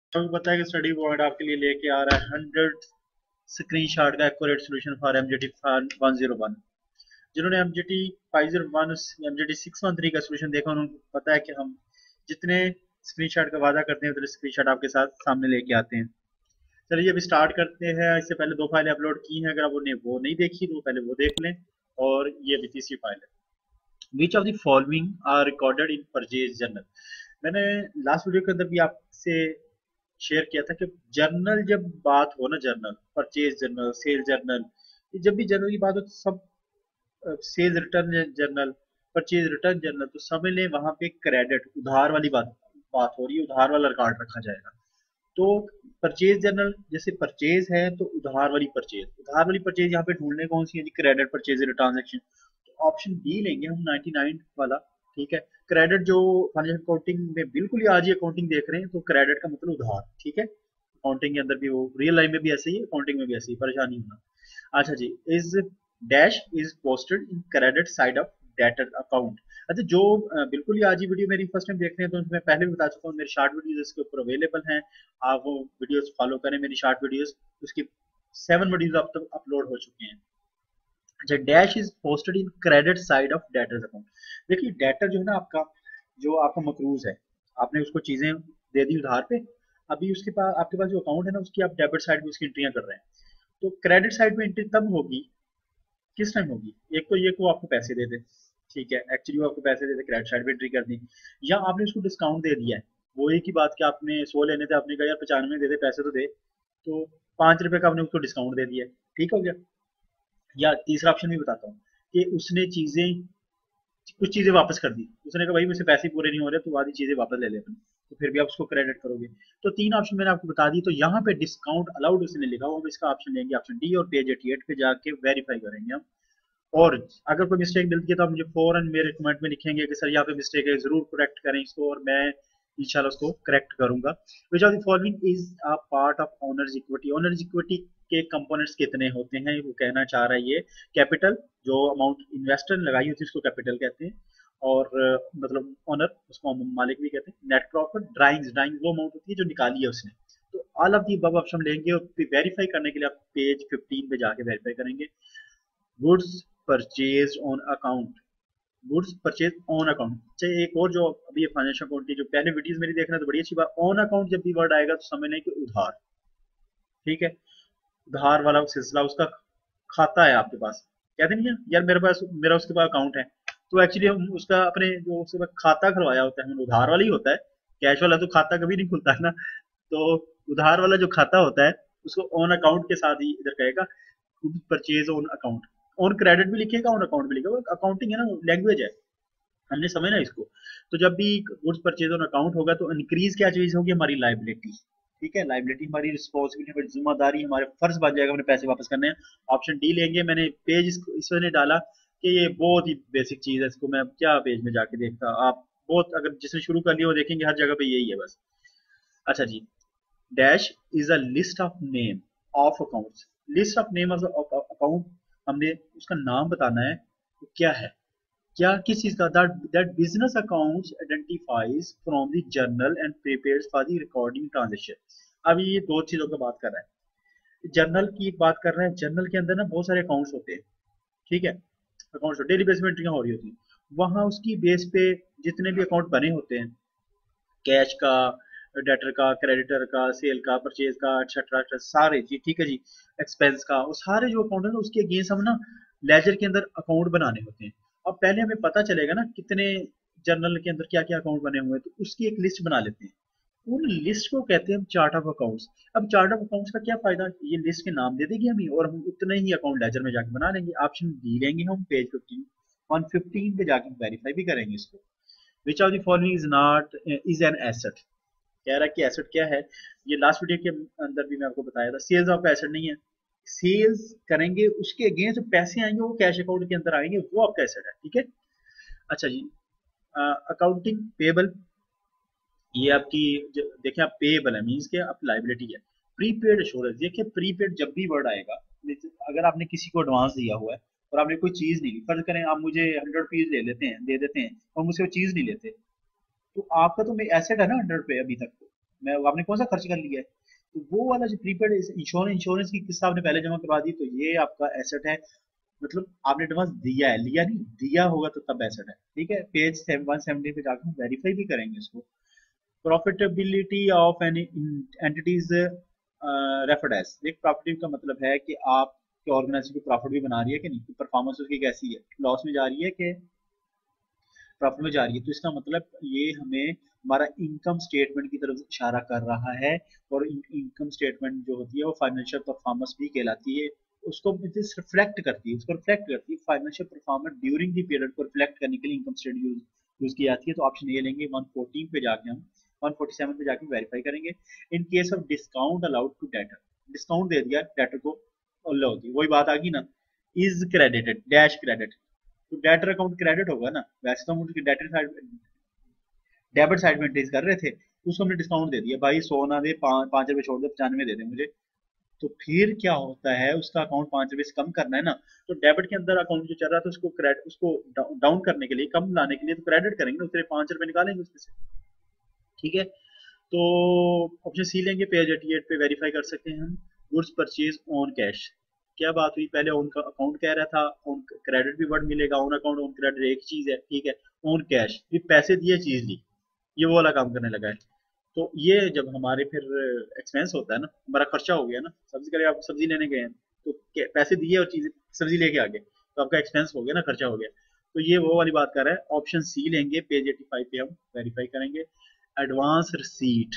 आपको पता है कि स्टडी पॉइंट आपके लिए लेके आ रहा है 100 स्क्रीनशॉट का एक्यूरेट सॉल्यूशन फॉर एमजीटी 101। जिन्होंने एमजीटी 501 एमजीटी 613 का सॉल्यूशन देखा उनको पता है कि हम जितने स्क्रीनशॉट का वादा करते हैं उतने स्क्रीनशॉट आपके साथ सामने लेके आते हैं। चलिए अभी स्टार्ट करते हैं। इससे पहले दो फाइलें अपलोड की हैं, अगर आप उन्हें वो नहीं देखी तो पहले वो देख लें। और ये भी तीसरी फाइल है। Which of the following are recorded in purchase journal. मैंने लास्ट वीडियो के अंदर भी आपसे शेयर किया था कि जर्नल जब बात हो ना, journal purchase journal sale journal, जब भी जर्नल की बात हो तो सब sales return journal purchase return journal तो समझ लें वहां पे क्रेडिट उधार वाली बात बात हो रही है, उधार वाला रिकॉर्ड रखा जाएगा। तो परचेज जर्नल जैसे परचेज है तो उधार वाली परचेज यहाँ पे ढूंढने कौन सी है जी, क्रेडिट परचेज ट्रांजेक्शन। तो ऑप्शन डी लेंगे हम 99 वाला। ठीक है। क्रेडिट जो फाइनेंशियल अकाउंटिंग में बिल्कुल ही आज ही अकाउंटिंग देख रहे हैं तो क्रेडिट का मतलब उधार। ठीक है। अकाउंटिंग के अंदर भी वो रियल लाइफ में भी ऐसे ही है, अकाउंटिंग में भी ऐसे ही, परेशानी होना। अच्छा जी। Is dash is posted in credit side of debtor account. अच्छा जो बिल्कुल ही आज ही वीडियो मेरी फर्स्ट टाइम देख रहे हैं तो मैं पहले भी बता चुका हूँ, मेरी शॉर्ट वीडियोस इसके ऊपर अवेलेबल हैं। आप वो वीडियोस फॉलो करें, मेरी शॉर्ट वीडियोस, उसकी 7 वीडियोस अब तक अपलोड हो चुके हैं। अच्छा dash is posted in credit side of debtors account. देखिए डेटर जो है ना आपका, जो आपका मकरूज है, आपने उसको चीजें दे दी उधार पे, अभी उसके पास आपके पास जो अकाउंट है ना उसकी आप डेबिट साइड में उसकी एंट्रियां कर रहे हैं। तो क्रेडिट साइड में एंट्री तब होगी, किस टाइम होगी, एक तो ये को आपको पैसे दे दे, ठीक है, एक्चुअली वो आपको पैसे दे दे, क्रेडिट साइड पे एंट्री कर दी, या आपने उसको डिस्काउंट दे दिया है। वो एक ही बात कि आपने 100 लेने थे, आपने कहा यार 95 दे दे, पैसे तो दे, तो 5 रुपए का आपने उसको डिस्काउंट दे दिया, ठीक हो गया। या तीसरा ऑप्शन भी बताता हूँ कि उसने चीजें कुछ चीजें वापस कर दी, उसने कहा भाई मुझसे पैसे पूरे नहीं हो रहे तो आधी चीजें वापस ले ले अपनी, तो फिर भी आप उसको क्रेडिट करोगे। तो 3 ऑप्शन मैंने आपको बता दी। तो यहाँ पे डिस्काउंट अलाउड उसने लिखा हुआ, हम इसका ऑप्शन लेंगे ऑप्शन डी और पेज 88 पे जाके वेरीफाई करेंगे हम। और अगर कोई मिस्टेक मिलती है तो आप मुझे फौरन मेरे कमेंट में लिखेंगे कि सर यहाँ पे मिस्टेक है, जरूर करेक्ट करें इसको, और मैं इंशाल्लाह उसको करेक्ट करूंगा। Which of the following is a part of owners equity. Owners equity के कंपोनेंट्स कितने होते हैं वो कहना चाह रहा है ये। कैपिटल, जो अमाउंट इन्वेस्टर ने लगाई होती है उसको कैपिटल कहते हैं, और मतलब ओनर उसको हम मालिक भी कहते हैं। नेट प्रॉफिट, ड्राइंग्स, ड्राइंग्स वो अमाउंट होती है जो निकाली है उसने। तो all of the above option लेंगे और वेरीफाई करने के लिए आप पेज 15 पे जाके वेरीफाई करेंगे। Goods purchase on account, goods purchase on account. चाहे एक और जो अभी फाइनेंशियल अकाउंट की जो पहले वीडियोस मेरी देखना तो बड़ी अच्छी बात, ऑन अकाउंट जब भी वर्ड आएगा तो समझ लें कि उधार। ठीक है। उधार वाला सिलसिला, उसका खाता है आपके पास, कहते नहीं है यार मेरे पास, मेरा उसके पास अकाउंट है, तो एक्चुअली हम उसका अपने जो उसके पास खाता खुलवाया होता है, उधार वाला ही होता है। कैश वाला तो खाता कभी नहीं खुलता है ना। तो उधार वाला जो खाता होता है उसको ऑन अकाउंट के साथ ही इधर कहेगा, purchase on account. On credit भी लिखेगा, ऑन अकाउंट भी लिखेगा, अकाउंटिंग है ना, लैंग्वेज है, हमने समझना इसको। तो जब भी गुड्स परचेज ऑन अकाउंट होगा तो इंक्रीज क्या चीज होगी, हमारी लाइबिलिटी। ठीक है, लाइबिलिटी हमारी रिस्पॉन्सिबिलिटी, हमारी जिम्मेदारी, हमारे फर्ज बन जाएगा, हमने पैसे वापस करने हैं। ऑप्शन डी लेंगे। मैंने पेज इसमें डाला कि ये बहुत ही बेसिक चीज है, इसको मैं क्या पेज में जाके देखता, आप बहुत अगर जिसने शुरू कर लिया वो देखेंगे हर जगह पे यही है बस। अच्छा जी। Dash is a list of name of accounts. List of name of account, हमने उसका नाम बताना है तो क्या है, क्या किस चीज का, that that business accounts identifies from the journal and prepares for the recording transaction. अब ये दो चीजों का बात कर रहा है, जर्नल की बात कर रहे हैं। जर्नल के अंदर ना बहुत सारे अकाउंट्स होते हैं। ठीक है। अकाउंट्स डेली बेस में एंट्रियां हो रही होती हैं, वहां उसकी बेस पे जितने भी अकाउंट बने होते हैं, कैश का, डेटर का, क्रेडिटर का, सेल का, परचेज का, एक्सेट्रा सारे जी, ठीक है जी, एक्सपेंस का, वो सारे जो अकाउंट है ना उसके अगेंस्ट हम ना लेजर के अंदर अकाउंट बनाने होते हैं। अब पहले हमें पता चलेगा ना कितने जर्नल के अंदर क्या क्या अकाउंट बने हुए हैं, तो उसकी एक लिस्ट बना लेते हैं। उन लिस्ट को कहते हैं हम चार्ट ऑफ अकाउंट्स। अब चार्ट ऑफ अकाउंट्स का क्या फायदा, ये लिस्ट के नाम दे देगी हमें और हम उतने ही अकाउंट लेजर में जाके बना लेंगे। ऑप्शन डी लेंगे हम पेज 15, 115 पे जाके वेरीफाई भी करेंगे इसको। Which of the following is not is an asset. कह रहा है कि एसेट क्या है, ये लास्ट वीडियो के अंदर भी मैं आपको बताया था, सेल्स आपका एसेट नहीं है। सेल्स करेंगे उसके अगेंस्ट जो पैसे आएंगे वो कैश अकाउंट के अंदर आएंगे, वो आपका एसेट है। ठीक है। अच्छा जी। अकाउंटिंग पेबल, ये आपकी देखिए आप पेबल है मीन्स के आप लाइबिलिटी है। प्रीपेड एश्योरेंस, देखिए प्रीपेड जब भी वर्ड आएगा, अगर आपने किसी को एडवांस दिया हुआ है और आपने कोई चीज नहीं ली, फर्ज करें आप मुझे 100 रुपीज ले लेते हैं, दे देते हैं और मुझसे वो चीज नहीं लेते, तो आपका तो एसेट है ना 100 रुपए अभी तक। मैं आपने कौन सा खर्च कर लिया है, तो वो वाला जो प्रीपेड इंश्योरेंस की किस्त आपने पहले जमा करवा दी, तो ये आपका एसेट है। मतलब आपने एडवांस दिया है, लिया नहीं, दिया होगा तो तब एसेट है। ठीक है, पेज 170 पे जाकर वेरीफाई भी करेंगे इसको। Profitability of any entities referred as, देख प्रॉफिट का मतलब है कि आपकी ऑर्गेनाइजेशन को प्रॉफिट भी बना रही है कि नहीं, परफॉर्मेंस उसकी कैसी है, लॉस में जा रही है कि प्रॉफिट में जा रही है। तो इसका मतलब ये हमें हमारा इनकम स्टेटमेंट की तरफ इशारा कर रहा है। और इनकम स्टेटमेंट जो होती है वो फाइनेंशियल परफॉर्मेंस भी कहलाती है, उसको रिफ्लेक्ट करती है, उसको रिफ्लेक्ट करती है। Financial performance during the period को रिफ्लेक्ट करने के लिए इनकम स्टेटमेंट यूज की जाती है। तो ऑप्शन ए लेंगे। 114 पे जाके हम 147 पे जाके वेरीफाई करेंगे। In case of discount allowed to debtor, discount दे दिया डेटर को, अलाउ होती है, वही बात आ गई ना, इज क्रेडिटेड डैश क्रेडिट, तो डेटर अकाउंट क्रेडिट होगा ना। वैसे तो हम उसकी डेटर साइड, डेबिट साइड में एंट्रीज कर रहे थे, उसको हमने डिस्काउंट दे दिया, भाई 100 ना दे, 5 रुपए छोड़ दे, 95 दे दे मुझे। तो फिर क्या होता है, उसका अकाउंट 5 रुपए से कम करना है ना, तो डेबिट के अंदर अकाउंट जो चल रहा था उसको क्रेडिट, उसको डाउन करने के लिए, कम लाने के लिए तो क्रेडिट करेंगे ना, उससे 5 रुपए निकालेंगे उसमें से। ठीक है, तो ऑप्शन सी लेंगे। पेज 88 पे वेरीफाई कर सकते हैं हम। गुड्स परचेज ऑन कैश, क्या बात हुई, पहले ऑन का अकाउंट कह रहा था, ऑन क्रेडिट भी वर्ड मिलेगा, ऑन अकाउंट ऑन क्रेडिट एक चीज है। ठीक है, ऑन कैश भी पैसे दिए चीज ली, ये वो वाला काम करने लगा है। तो ये जब हमारे फिर एक्सपेंस होता है ना, हमारा खर्चा हो गया ना, सब्जी करे आप सब्जी लेने गए हैं, तो पैसे दिए और चीज सब्जी लेके आ गए, तो आपका एक्सपेंस हो गया ना, खर्चा हो गया। तो ये वो वाली बात कर रहा है। ऑप्शन सी लेंगे। पेज 85 पे हम वेरीफाई करेंगे। एडवांस रिसीट,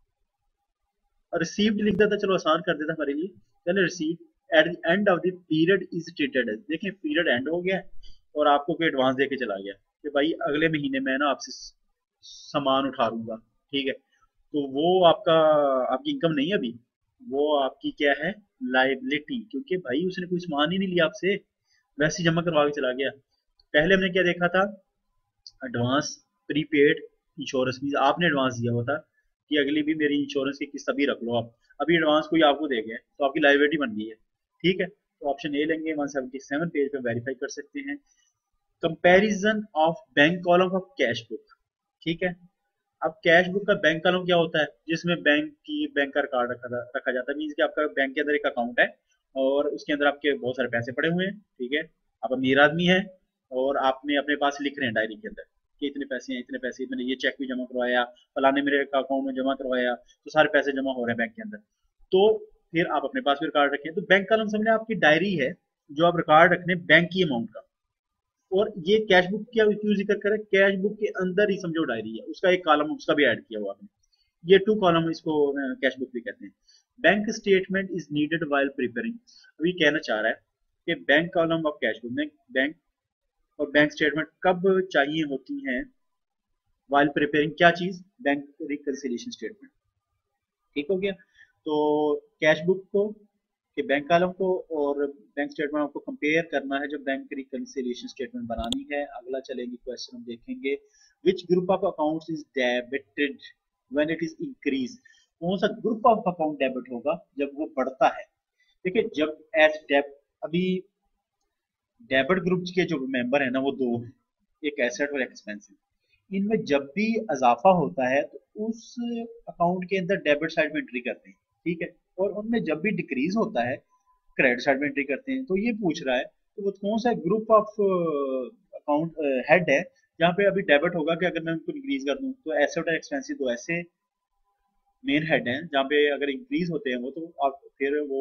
रिसीव्ड लिख देता, चलो आसान कर देता हमारे लिए। चलो receipt at the end of the period is treated as, देखिए पीरियड एंड हो गया और आपको कोई एडवांस देके चला गया कि भाई अगले महीने में ना आपसे सामान उठा लूंगा। ठीक है, तो वो आपका, आपकी इनकम नहीं है अभी, वो आपकी क्या है, लाइबिलिटी, क्योंकि भाई उसने कोई सामान ही नहीं लिया आपसे, वैसे ही जमा करवा के चला गया। पहले हमने क्या देखा था, एडवांस प्रीपेड इंश्योरेंस, मीन आपने एडवांस दिया हुआ था कि अगली भी मेरी इंश्योरेंस की किस्त अभी रख लो आप, अभी एडवांस कोई आपको दे गया तो आपकी लाइबिलिटी बन गई है। ठीक है, तो ऑप्शन ए लेंगे। 177 पेज पे वेरीफाई कर सकते हैं। Comparison of bank column of cash book. ठीक है, अब कैश बुक का बैंक कॉलम क्या होता है, जिसमें बैंक का रिकॉर्ड रखा जाता है। मीन्स कि आपका बैंक के अंदर एक अकाउंट है और उसके अंदर आपके बहुत सारे पैसे पड़े हुए हैं। ठीक है, आप अमीर आदमी है और आपने अपने पास लिख रहे हैं डायरी के अंदर कि इतने पैसे हैं, इतने पैसे, मैंने ये चेक भी जमा करवाया, फलाने मेरे अकाउंट में जमा करवाया, तो सारे पैसे जमा हो रहे हैं बैंक के अंदर। तो फिर आप अपने पास भी रिकॉर्ड रखें, तो बैंक कॉलम समझे आपकी डायरी है जो आप रिकॉर्ड रखने बैंक की अमाउंट का। और ये कैश बुक क्या क्यों जिक्र करें, कैश बुक के अंदर ही समझो डायरी है, उसका एक कॉलम उसका भी ऐड किया हुआ है, ये टू कॉलम इसको कैश बुक भी कहते हैं। Bank statement is needed while preparing, अभी कहना चाह रहा है कि bank column of cash book में बैंक और बैंक स्टेटमेंट कब चाहिए होती हैं, वाइल प्रिपेयरिंग क्या चीज, बैंक रिकंसिलिएशन स्टेटमेंट। ठीक हो गया, तो कैश बुक को कि बैंक कॉलम को और बैंक स्टेटमेंट आपको कंपेयर करना है जब बैंक रिकंसिलिएशन स्टेटमेंट बनानी है। अगला चलेंगे क्वेश्चन हम देखेंगे, which group of accounts is debited when it is increase, कौन सा ग्रुप ऑफ अकाउंट डेबिट होगा जब वो बढ़ता है। देखिए जब एज डेब, अभी डेबिट ग्रुप के जो मेंबर है ना वो दो हैं, एक एसेट और एक्सपेंसिव, इनमें जब भी इजाफा होता है तो उस अकाउंट के अंदर डेबिट साइड में एंट्री करते हैं। ठीक है, और उनमें जब भी डिक्रीज होता है क्रेडिट साइड में एंट्री करते हैं। तो ये पूछ रहा है तो वो कौन सा ग्रुप ऑफ अकाउंट हेड है जहाँ पे अभी डेबिट होगा कि अगर मैं उनको इंक्रीज कर दूं, तो एसेट और एक्सपेंसिव दो ऐसे मेन हेड हैं जहाँ पे अगर इंक्रीज होते हैं वो, तो आप फिर वो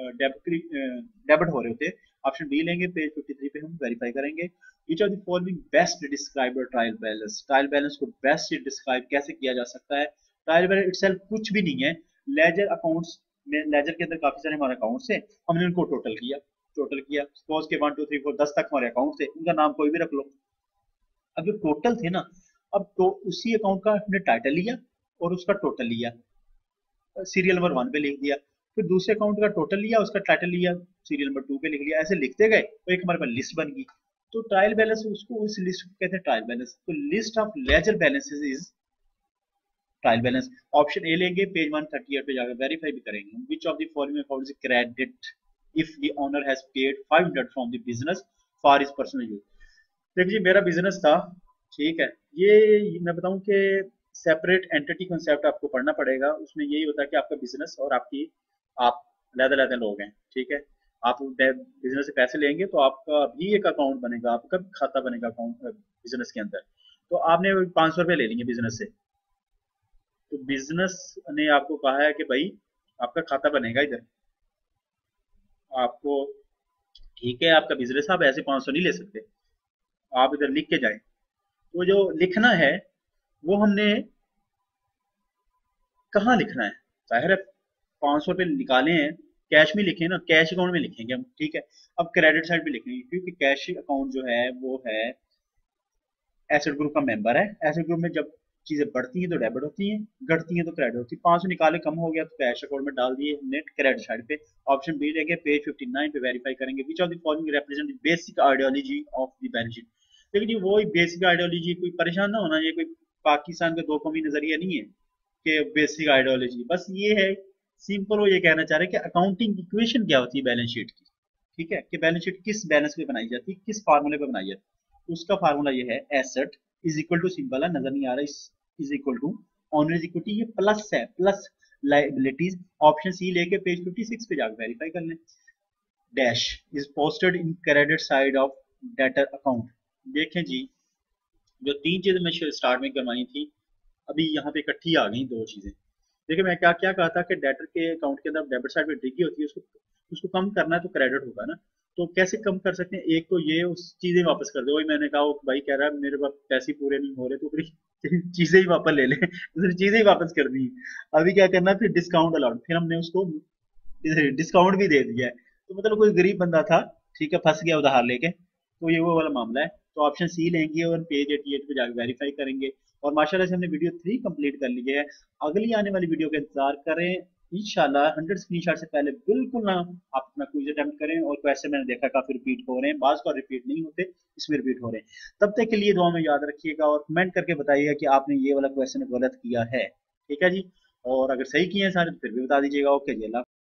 डेबिट हो रहे होते हैं। ऑप्शन डी लेंगे। पेज 53 पे हम वेरीफाई करेंगे। Which of the following best describe trial balance, trial balance को बेस्ट डिस्क्राइब कैसे किया जा सकता है। ट्रायल बैलेंस इटसेल्फ कुछ भी नहीं है, लेजर अकाउंट्स में, लेजर के अंदर काफी सारे हमारे अकाउंट्स है, हमने उनको टोटल किया, सपोज के 1 2 3 4 10 तक हमारे अकाउंट थे, उनका नाम कोई भी रख लो। अब जो टोटल थे ना, अब तो उसी अकाउंट का हमने टाइटल लिया और उसका टोटल लिया, सीरियल नंबर 1 पे लिख दिया, फिर दूसरे अकाउंट का टोटल लिया, उसका टाइटल लिया, सीरियल नंबर 2 पे लिख लिया, ऐसे लिखते गए तो एक हमारे पास लिस्ट बन गई। तो ट्रायल बैलेंस, उसको उस लिस्ट को कहते हैं ट्रायल बैलेंस। तो list of ledger balances is trial balance. Option A लेंगे। पेज 138 पे जाकर वेरीफाई भी करेंगे। Which of the following account is credit if the owner has paid 500 from the business for his personal use. देखिए मेरा business था, ठीक है, ये मैं बताऊं कि सेपरेट एंटिटी कॉन्सेप्ट आपको पढ़ना पड़ेगा। उसमें यही होता है कि आपका बिजनेस और आप अलग-अलग लोग हैं, ठीक है। आप बिजनेस से पैसे लेंगे तो आपका भी एक अकाउंट बनेगा, आपका भी खाता बनेगा अकाउंट बिजनेस के अंदर। तो आपने 500 रुपये ले लेंगे बिजनेस से, तो बिजनेस ने आपको कहा है कि भाई आपका खाता बनेगा इधर, आपको ठीक है आपका बिजनेस, आप ऐसे 500 नहीं ले सकते, आप इधर लिख के जाएं। तो जो लिखना है वो हमने कहाँ लिखना है, जाहिर है 500 रुपये निकाले हैं, कैश में लिखे ना, कैश अकाउंट में लिखेंगे हम, ठीक है। अब क्रेडिट साइड पे लिखेंगे क्योंकि कैश अकाउंट जो है वो है एसेट ग्रुप का मेंबर है। एसेट ग्रुप में जब चीजें बढ़ती हैं तो डेबिट होती हैं, घटती हैं तो क्रेडिट होती है। 500 निकाले कम हो गया तो कैश अकाउंट में डाल दिए हमने क्रेडिट साइड पे। ऑप्शन बी लेंगे, पेज 59 पे वेरीफाई करेंगे which of the following represent the basic ideology of the balance sheet. लेकिन ये वो बेसिक आइडियोलॉजी, कोई परेशान ना होना, ये कोई पाकिस्तान का दो कौमी नजरिया नहीं है कि बेसिक आइडियोलॉजी, बस ये है सिंपल, वो ये कहना चाह रहे हैं कि अकाउंटिंग इक्वेशन क्या होती है बैलेंस शीट की, ठीक है, कि बैलेंस शीट किस बैलेंस पे बनाई जाती है, किस फार्मूले पे बनाई जाती है। उसका फार्मूला ये है, asset is equal to, simple है नजर नहीं आ रहा, is equal to owner's equity, ये प्लस है, प्लस लाइबिलिटीज। ऑप्शन सी लेके पेज 56 पे जाकर वेरीफाई कर लें। Dash is posted in credit side of debtor account. देखें जी, जो तीन चीजें मैं स्टार्ट में करवाई थी अभी यहाँ पे इकट्ठी आ गई दो चीजें। देखिए मैं क्या क्या कहा था कि डेटर के अकाउंट के अंदर डेबिट साइड पे डिग्गी होती है, उसको उसको कम करना है तो क्रेडिट होगा ना। तो कैसे कम कर सकते हैं, एक तो ये उस चीजें वापस कर दो, वही मैंने कहा वो भाई कह रहा है मेरे पास पैसे पूरे नहीं हो रहे तो फिर चीजें ही वापस ले ले, दूसरी चीजें ही वापस कर दी। अभी क्या करना, फिर डिस्काउंट अलाउड, फिर हमने उसको डिस्काउंट भी दे दिया है। तो मतलब कोई गरीब बंदा था, ठीक है, फंस गया उधार लेके, तो ये वो वाला मामला है। तो ऑप्शन सी लेंगे और पेज 88 पे जाकर वेरीफाई करेंगे। और माशाल्लाह से हमने वीडियो 3 कंप्लीट कर ली है। अगली आने वाली वीडियो का इंतजार करें इंशाल्लाह। 100 स्क्रीनशॉट से पहले बिल्कुल ना आप अपना क्विज अटेम्प्ट करें। और क्वेश्चन मैंने देखा काफी रिपीट हो रहे हैं, बाज का रिपीट नहीं होते, इसमें रिपीट हो रहे हैं। तब तक के लिए दुआ में याद रखिएगा और कमेंट करके बताइएगा कि आपने ये वाला क्वेश्चन गलत किया है, ठीक है जी। और अगर सही किए हैं सारे तो फिर भी बता दीजिएगा। ओके जी, अल्लाह।